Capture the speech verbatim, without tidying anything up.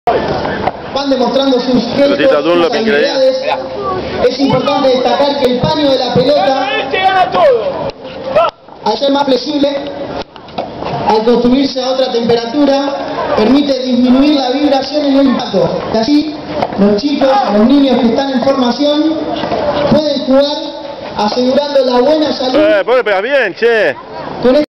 van demostrando sus gestos, sus habilidades. Es importante destacar que el paño de la pelota, al ser más flexible, al construirse a otra temperatura, permite disminuir la vibración en el impacto. Y así, los chicos, los niños que están en formación, pueden jugar asegurando la buena salud. Eh, puede pegar bien, che.